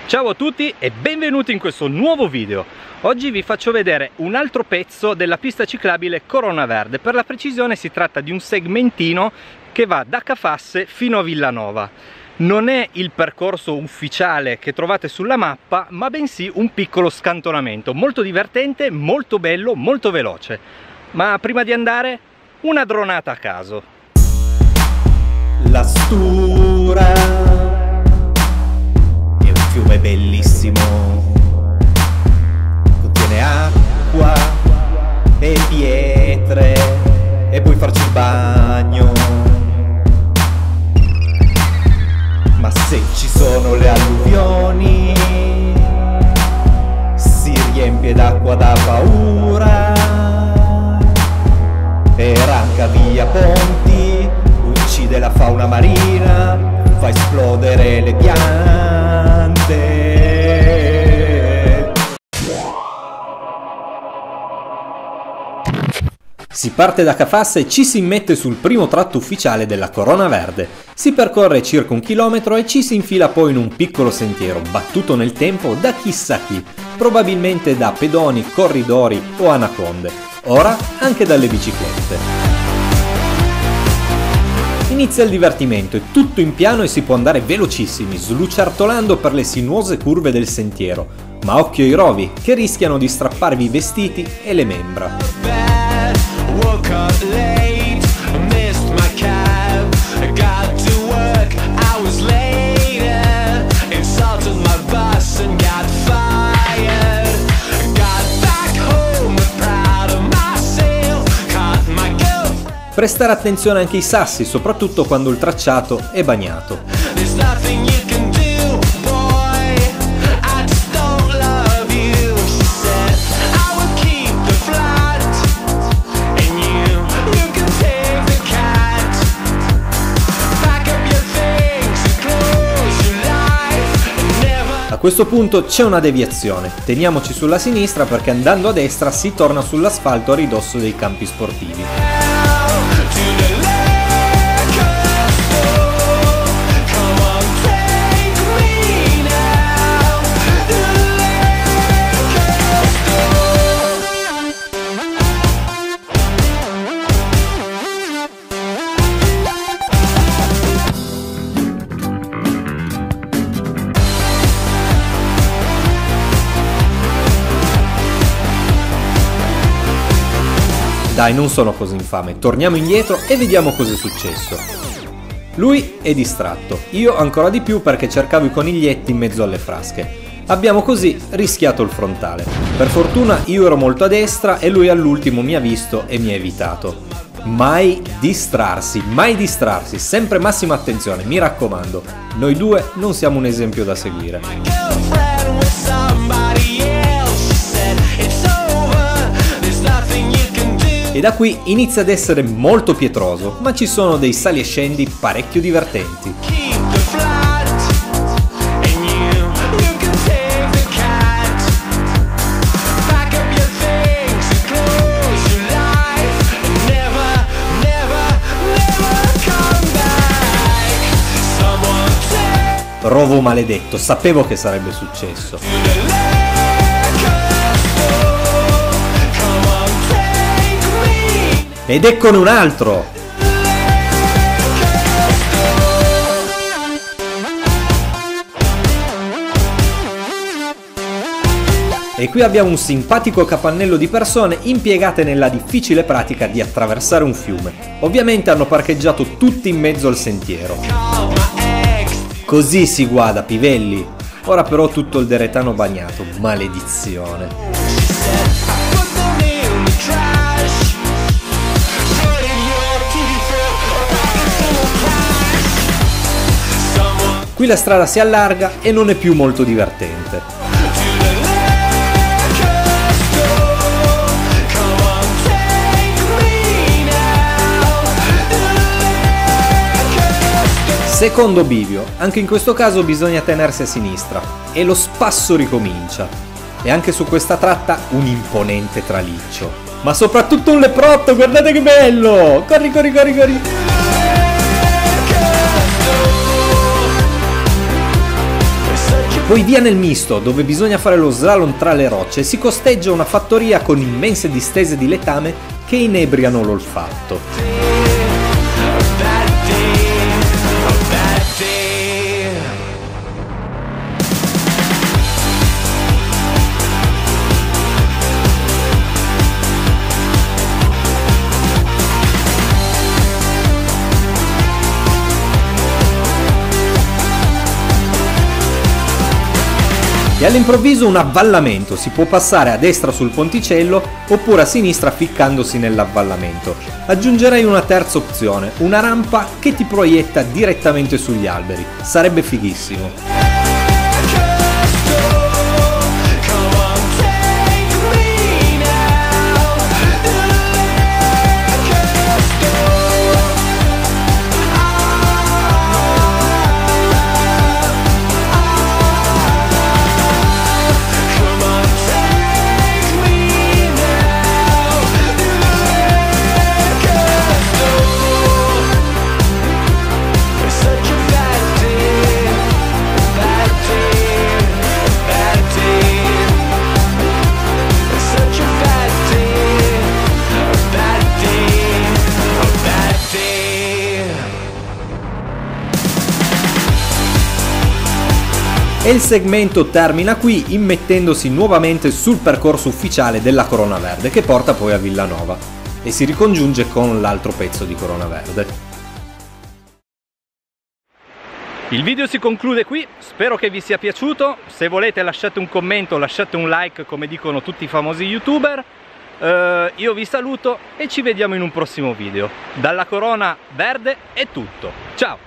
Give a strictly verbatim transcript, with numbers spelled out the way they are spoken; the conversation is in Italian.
Ciao a tutti e benvenuti in questo nuovo video. Oggi vi faccio vedere un altro pezzo della pista ciclabile Corona Verde. Per la precisione si tratta di un segmentino che va da Cafasse fino a Villanova. Non è il percorso ufficiale che trovate sulla mappa, ma bensì un piccolo scantonamento, molto divertente, molto bello, molto veloce. Ma prima di andare, una dronata a caso. La Stura è un fiume bellissimo, contiene acqua e pietre e puoi farci il bagno. Ma se ci sono le alluvioni si riempie d'acqua da paura e arranca via ponti, uccide la fauna marina, fa esplodere le piante. Si parte da Cafasse e ci si mette sul primo tratto ufficiale della Corona Verde. Si percorre circa un chilometro e ci si infila poi in un piccolo sentiero battuto nel tempo da chissà chi, probabilmente da pedoni, corridori o anaconde, ora anche dalle biciclette. Inizia il divertimento, è tutto in piano e si può andare velocissimi, slucertolando per le sinuose curve del sentiero, ma occhio ai rovi che rischiano di strapparvi i vestiti e le membra. Prestare attenzione anche ai sassi, soprattutto quando il tracciato è bagnato. A questo punto c'è una deviazione, teniamoci sulla sinistra perché andando a destra si torna sull'asfalto a ridosso dei campi sportivi. Dai, non sono così infame, torniamo indietro e vediamo cosa è successo. Lui è distratto, io ancora di più perché cercavo i coniglietti in mezzo alle frasche. Abbiamo così rischiato il frontale. Per fortuna io ero molto a destra e lui all'ultimo mi ha visto e mi ha evitato. Mai distrarsi, mai distrarsi, sempre massima attenzione, mi raccomando. Noi due non siamo un esempio da seguire. E da qui inizia ad essere molto pietroso, ma ci sono dei sali e scendi parecchio divertenti. Rovo maledetto, sapevo che sarebbe successo. Ed eccone un altro! E qui abbiamo un simpatico capannello di persone impiegate nella difficile pratica di attraversare un fiume. Ovviamente hanno parcheggiato tutti in mezzo al sentiero. Così si guada, pivelli! Ora però tutto il deretano bagnato, maledizione! Qui la strada si allarga e non è più molto divertente. Secondo bivio, anche in questo caso bisogna tenersi a sinistra e lo spasso ricomincia. E anche su questa tratta un imponente traliccio. Ma soprattutto un leprotto, guardate che bello! Corri, corri, corri, corri! Such a Poi via nel misto, dove bisogna fare lo slalom tra le rocce, e si costeggia una fattoria con immense distese di letame che inebriano l'olfatto. E all'improvviso un avvallamento, si può passare a destra sul ponticello oppure a sinistra ficcandosi nell'avvallamento. Aggiungerei una terza opzione, una rampa che ti proietta direttamente sugli alberi, sarebbe fighissimo. E il segmento termina qui, immettendosi nuovamente sul percorso ufficiale della Corona Verde che porta poi a Villanova e si ricongiunge con l'altro pezzo di Corona Verde. Il video si conclude qui, spero che vi sia piaciuto. Se volete lasciate un commento, lasciate un like come dicono tutti i famosi youtuber. Uh, io vi saluto e ci vediamo in un prossimo video. Dalla Corona Verde è tutto, ciao!